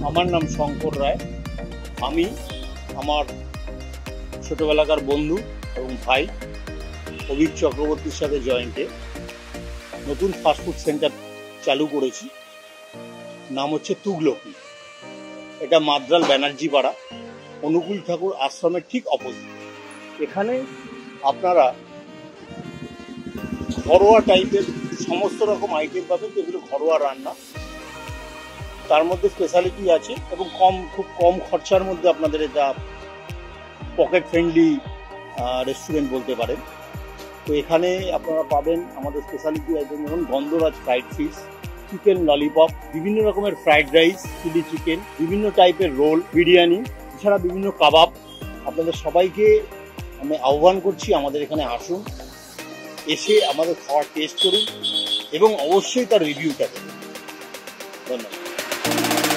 আমার নাম শঙ্কর রায়। আমি আমার ছোটবেলাকার বন্ধু এবং ভাই অভিক চক্রবর্তীর সাথে জয়েন্টে নতুন ফাস্টফুড সেন্টার চালু করেছি। নাম হচ্ছে তুগলকি। এটা মাদ্রাল ব্যানার্জি পাড়া, অনুকূল ঠাকুর আশ্রমের ঠিক অপোজিট। এখানে আপনারা ঘরোয়া টাইপের সমস্ত রকম আইটেম পাবেন, যেগুলো ঘরোয়া রান্না, তার মধ্যে স্পেশালিটি আছে এবং খুব কম খরচার মধ্যে আপনাদের এটা পকেট ফ্রেন্ডলি রেস্টুরেন্ট বলতে পারেন। তো এখানে আপনারা পাবেন আমাদের স্পেশালিটি আইটেম যেমন গন্ধরাজ ফ্রাইড ফিশ, চিকেন ললিপপ, বিভিন্ন রকমের ফ্রাইড রাইস, চিলি চিকেন, বিভিন্ন টাইপের রোল, বিরিয়ানি, এছাড়া বিভিন্ন কাবাব। আপনাদের সবাইকে আমি আহ্বান করছি আমাদের এখানে আসুন, এসে আমাদের খাবার টেস্ট করুন এবং অবশ্যই তার রিভিউটা করুন। ধন্যবাদ।